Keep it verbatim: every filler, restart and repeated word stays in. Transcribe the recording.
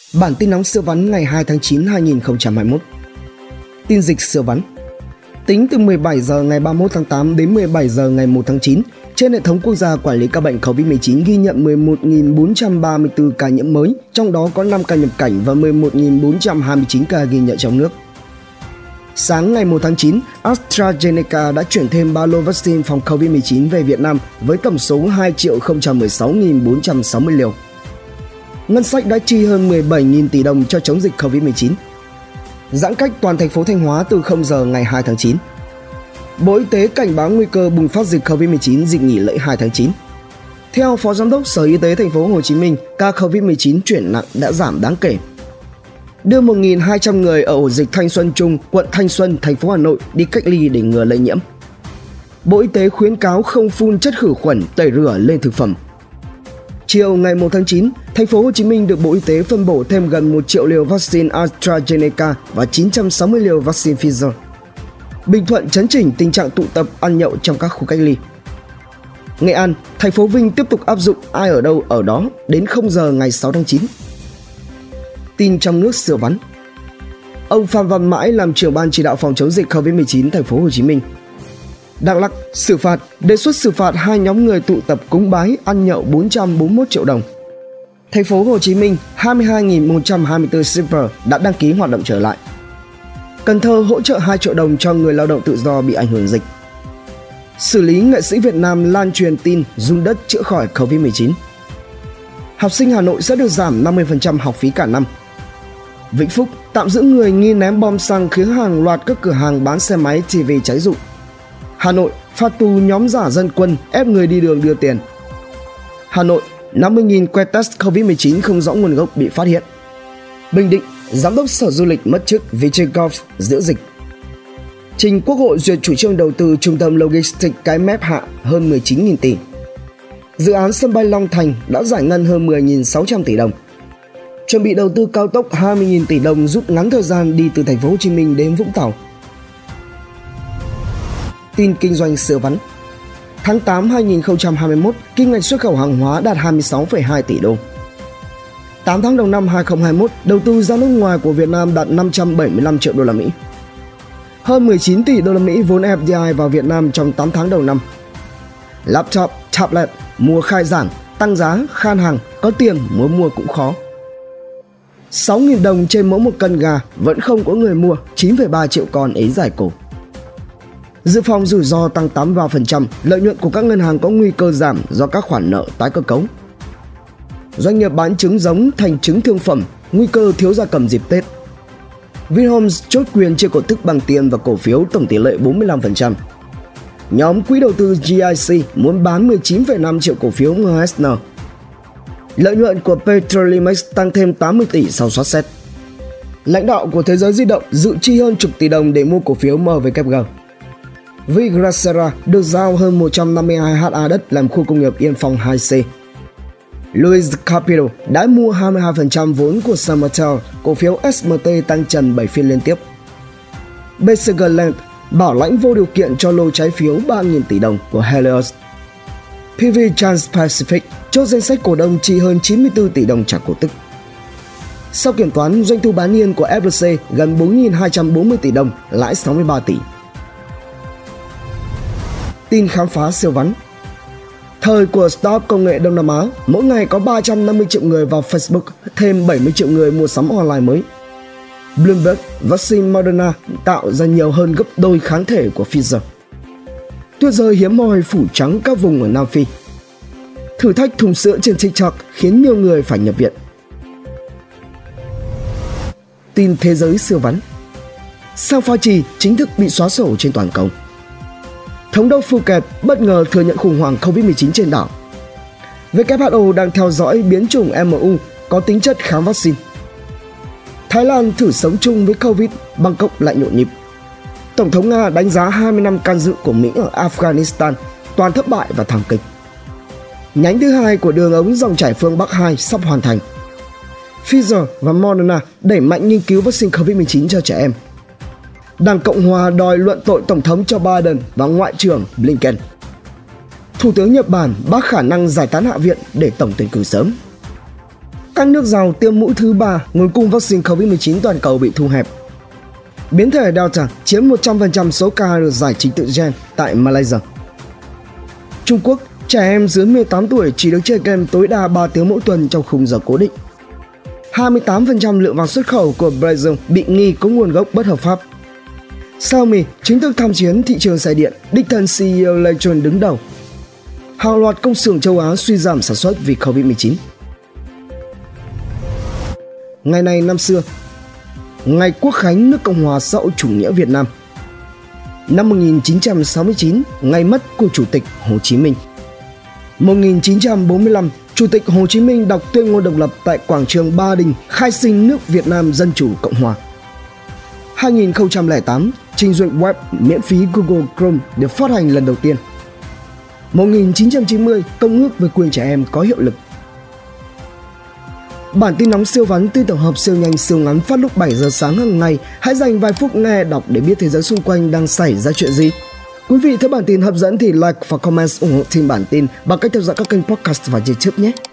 Bản tin nóng siêu vắn ngày hai tháng chín năm hai nghìn không trăm hai mươi mốt. Tin dịch siêu vắn. Tính từ mười bảy giờ ngày ba mươi mốt tháng tám đến mười bảy giờ ngày một tháng chín, trên hệ thống quốc gia quản lý ca bệnh Covid mười chín ghi nhận mười một nghìn bốn trăm ba mươi tư ca nhiễm mới, trong đó có năm ca nhập cảnh và mười một nghìn bốn trăm hai mươi chín ca ghi nhận trong nước. Sáng ngày một tháng chín, AstraZeneca đã chuyển thêm ba lô vaccine phòng Covid mười chín về Việt Nam với tổng số hai triệu không trăm mười sáu nghìn bốn trăm sáu mươi liều. Ngân sách đã chi hơn mười bảy nghìn tỷ đồng cho chống dịch Covid mười chín. Giãn cách toàn thành phố Thanh Hóa từ không giờ ngày hai tháng chín. Bộ Y tế cảnh báo nguy cơ bùng phát dịch Covid mười chín dịp nghỉ lễ hai tháng chín. Theo Phó Giám đốc Sở Y tế Thành phố Hồ Chí Minh, ca Covid mười chín chuyển nặng đã giảm đáng kể. Đưa một nghìn hai trăm người ở ổ dịch Thanh Xuân Trung, quận Thanh Xuân, thành phố Hà Nội đi cách ly để ngừa lây nhiễm. Bộ Y tế khuyến cáo không phun chất khử khuẩn, tẩy rửa lên thực phẩm. Chiều ngày một tháng chín, thành phố Hồ Chí Minh được Bộ Y tế phân bổ thêm gần một triệu liều vaccine AstraZeneca và chín trăm sáu mươi liều vaccine Pfizer. Bình Thuận chấn chỉnh tình trạng tụ tập ăn nhậu trong các khu cách ly. Nghệ An, thành phố Vinh tiếp tục áp dụng ai ở đâu ở đó đến không giờ ngày sáu tháng chín. Tin trong nước siêu vắn. Ông Phan Văn Mãi làm trưởng ban chỉ đạo phòng chống dịch Covid mười chín thành phố Hồ Chí Minh. Đắk Lắk xử phạt, đề xuất xử phạt hai nhóm người tụ tập cúng bái ăn nhậu bốn trăm bốn mươi mốt triệu đồng. Thành phố Hồ Chí Minh, hai mươi hai nghìn một trăm hai mươi tư shipper đã đăng ký hoạt động trở lại. Cần Thơ hỗ trợ hai triệu đồng cho người lao động tự do bị ảnh hưởng dịch. Xử lý nghệ sĩ Việt Nam lan truyền tin run đất chữa khỏi Covid mười chín. Học sinh Hà Nội sẽ được giảm năm mươi phần trăm học phí cả năm. Vĩnh Phúc tạm giữ người nghi ném bom xăng khiến hàng loạt các cửa hàng bán xe máy ti vi cháy rụi. Hà Nội phạt tù nhóm giả dân quân ép người đi đường đưa tiền. Hà Nội, năm mươi nghìn que test Covid mười chín không rõ nguồn gốc bị phát hiện. Bình Định, Giám đốc Sở Du lịch mất chức vì chơi golf giữa dịch. Trình Quốc hội duyệt chủ trương đầu tư trung tâm logistics Cái Mép Hạ hơn mười chín nghìn tỷ. Dự án sân bay Long Thành đã giải ngân hơn mười nghìn sáu trăm tỷ đồng. Chuẩn bị đầu tư cao tốc hai mươi nghìn tỷ đồng rút ngắn thời gian đi từ thành phố Hồ Chí Minh đến Vũng Tàu. Tin kinh doanh siêu vắn. Tháng tám năm hai nghìn không trăm hai mươi mốt, kim ngạch xuất khẩu hàng hóa đạt hai mươi sáu phẩy hai tỷ đô. tám tháng đầu năm hai nghìn không trăm hai mươi mốt, đầu tư ra nước ngoài của Việt Nam đạt năm trăm bảy mươi lăm triệu đô la Mỹ. Hơn mười chín tỷ đô la Mỹ vốn ép đê i vào Việt Nam trong tám tháng đầu năm. Laptop, tablet mùa khai giảng, tăng giá, khan hàng, có tiền muốn mua cũng khó. sáu nghìn đồng trên mỗi một cân gà vẫn không có người mua, chín phẩy ba triệu con ế giải cổ. Dự phòng rủi ro tăng tám mươi ba phần trăm, lợi nhuận của các ngân hàng có nguy cơ giảm do các khoản nợ tái cơ cấu. Doanh nghiệp bán trứng giống thành trứng thương phẩm, nguy cơ thiếu gia cầm dịp Tết. Vinhomes chốt quyền chia cổ tức bằng tiền và cổ phiếu tổng tỷ lệ bốn mươi lăm phần trăm. Nhóm quỹ đầu tư giê i xê muốn bán mười chín phẩy năm triệu cổ phiếu em ét en. Lợi nhuận của Petrolimex tăng thêm tám mươi tỷ sau soát xét. Lãnh đạo của Thế giới di động dự chi hơn chục tỷ đồng để mua cổ phiếu em vê kép giê. Vigracera được giao hơn một trăm năm mươi hai héc ta đất làm khu công nghiệp Yên Phong hai C. Louis Capital đã mua hai mươi hai phần trăm vốn của Summertel, cổ phiếu ét em tê tăng trần bảy phiên liên tiếp. bê xê giê Land bảo lãnh vô điều kiện cho lô trái phiếu ba nghìn tỷ đồng của Helios. pê vê Trans-Pacific chốt danh sách cổ đông chi hơn chín mươi tư tỷ đồng trả cổ tức. Sau kiểm toán, doanh thu bán niên của ép lờ xê gần bốn nghìn hai trăm bốn mươi tỷ đồng, lãi sáu mươi ba tỷ. Tin khám phá siêu vắn. Thời của startup công nghệ Đông Nam Á, mỗi ngày có ba trăm năm mươi triệu người vào Facebook, thêm bảy mươi triệu người mua sắm online mới. Bloomberg, vaccine Moderna tạo ra nhiều hơn gấp đôi kháng thể của Pfizer. Tuyết rơi hiếm hoi phủ trắng các vùng ở Nam Phi. Thử thách thùng sữa trên TikTok khiến nhiều người phải nhập viện. Tin thế giới siêu vắn. Sao Fauci chính thức bị xóa sổ trên toàn cầu. Thống đốc Phuket bất ngờ thừa nhận khủng hoảng Covid mười chín trên đảo. vê kép hát o đang theo dõi biến chủng em u có tính chất kháng vaccine. Thái Lan thử sống chung với Covid, Bangkok lại nhộn nhịp. Tổng thống Nga đánh giá hai mươi năm can dự của Mỹ ở Afghanistan toàn thất bại và thảm kịch. Nhánh thứ hai của đường ống dòng chảy phương Bắc hai sắp hoàn thành. Pfizer và Moderna đẩy mạnh nghiên cứu vaccine Covid mười chín cho trẻ em. Đảng Cộng hòa đòi luận tội Tổng thống Joe Biden và Ngoại trưởng Blinken. Thủ tướng Nhật Bản bác khả năng giải tán Hạ viện để tổng tuyển cử sớm. Các nước giàu tiêm mũi thứ ba, nguồn cung vaccine Covid mười chín toàn cầu bị thu hẹp. Biến thể Delta chiếm một trăm phần trăm số ca được giải trình tự gen tại Malaysia. Trung Quốc, trẻ em dưới mười tám tuổi chỉ được chơi game tối đa ba tiếng mỗi tuần trong khung giờ cố định. hai mươi tám phần trăm lượng vàng xuất khẩu của Brazil bị nghi có nguồn gốc bất hợp pháp. Xiaomi chính thức tham chiến thị trường xe điện, đích thân xê e ô Lê Chuan đứng đầu. Hàng loạt công xưởng châu Á suy giảm sản xuất vì Covid mười chín. Ngày này năm xưa, ngày Quốc khánh nước Cộng hòa xã hội chủ nghĩa Việt Nam. Năm một nghìn chín trăm sáu mươi chín, ngày mất của Chủ tịch Hồ Chí Minh. một nghìn chín trăm bốn mươi lăm, Chủ tịch Hồ Chí Minh đọc tuyên ngôn độc lập tại quảng trường Ba Đình, khai sinh nước Việt Nam Dân chủ Cộng hòa. hai nghìn không trăm lẻ tám, trình duyệt web miễn phí Google Chrome được phát hành lần đầu tiên. một nghìn chín trăm chín mươi, Công ước về quyền trẻ em có hiệu lực. Bản tin nóng siêu vắn, tin tổng hợp siêu nhanh siêu ngắn phát lúc bảy giờ sáng hàng ngày. Hãy dành vài phút nghe đọc để biết thế giới xung quanh đang xảy ra chuyện gì. Quý vị thấy bản tin hấp dẫn thì like và comment ủng hộ team bản tin bằng cách theo dõi các kênh podcast và YouTube nhé.